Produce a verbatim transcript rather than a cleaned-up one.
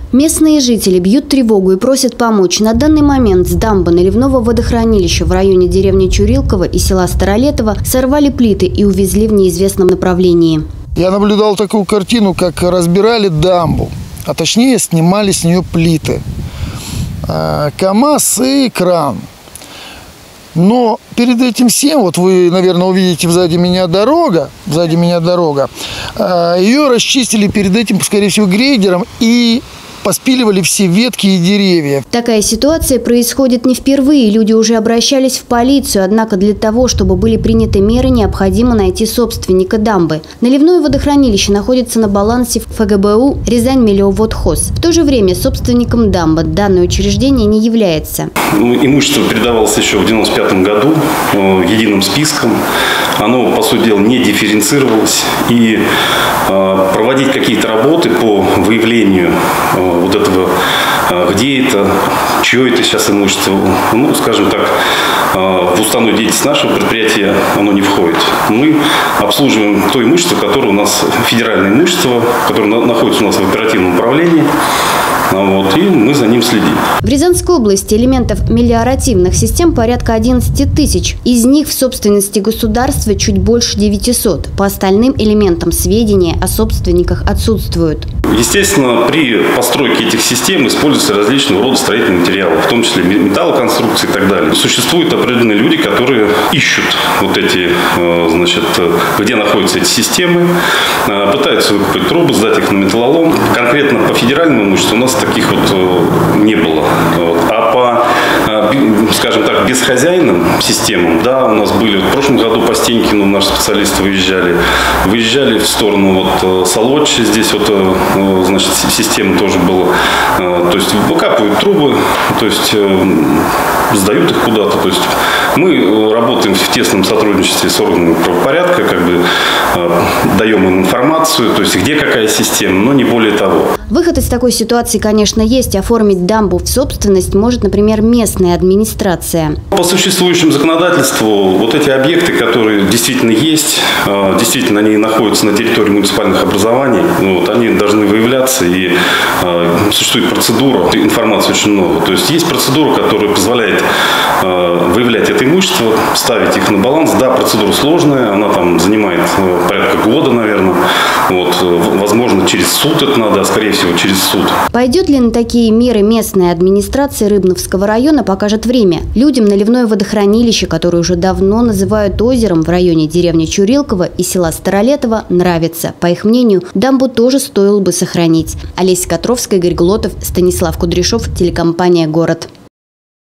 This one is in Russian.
Местные жители бьют тревогу и просят помочь. На данный момент с дамбы наливного водохранилища в районе деревни Чурилково и села Старолетово сорвали плиты и увезли в неизвестном направлении. Я наблюдал такую картину, как разбирали дамбу, а точнее снимали с нее плиты. КАМАЗ и кран. Но перед этим всем, вот вы, наверное, увидите сзади меня дорога, сзади меня дорога, ее расчистили перед этим, скорее всего, грейдером и поспиливали все ветки и деревья. Такая ситуация происходит не впервые. Люди уже обращались в полицию, однако для того, чтобы были приняты меры, необходимо найти собственника дамбы. Наливное водохранилище находится на балансе ФГБУ «Рязань-Мелиоводхоз». В то же время собственником дамбы данное учреждение не является. Имущество передавалось еще в девяносто пятом году единым списком. Оно, по сути дела, не дифференцировалось. И проводить какие-то работы по выявлению вот этого, где это, чье это сейчас имущество, ну, скажем так, в уставную деятельность нашего предприятия оно не входит. Мы обслуживаем то имущество, которое у нас федеральное имущество, которое находится у нас в оперативном управлении. Вот, и мы за ним следим. В Рязанской области элементов мелиоративных систем порядка одиннадцати тысяч. Из них в собственности государства чуть больше девятисот. По остальным элементам сведения о собственниках отсутствуют. Естественно, при постройке этих систем используются различного рода строительные материалы, в том числе металлоконструкции и так далее. Существуют определенные люди, которые ищут вот эти, значит, где находятся эти системы, пытаются выкупить трубы, сдать их на металлолом. Конкретно по федеральному имуществу у нас таких вот не было. А по, скажем так, бесхозяйным системам, да, у нас были в прошлом году по Стенькину наши специалисты выезжали, выезжали в сторону вот Солодчи, здесь вот, значит, система тоже была, то есть выкапывают трубы, то есть сдают их куда-то, то есть мы работаем в тесном сотрудничестве с органами правопорядка, как бы даем им информацию, то есть где какая система, но не более того. Выход из такой ситуации, конечно, есть. Оформить дамбу в собственность может, например, местная администрация. По существующему законодательству вот эти объекты, которые действительно есть, действительно они находятся на территории муниципальных образований, вот, они должны выявляться, и существует процедура, информации очень много. То есть есть процедура, которая позволяет выявлять это имущество, ставить их на баланс. Да, процедура сложная, она там занимает порядка года, наверное. Вот, возможно, через суд это надо, а скорее всего через суд. Пойдет ли на такие меры местная администрация Рыбновского района, покажет время. Людям наливное водохранилище, которое уже давно называют озером в районе деревни Чурилково и села Старолетово, нравится. По их мнению, дамбу тоже стоило бы сохранить. Олеся Котровская, Игорь Глотов, Станислав Кудряшов, телекомпания «Город».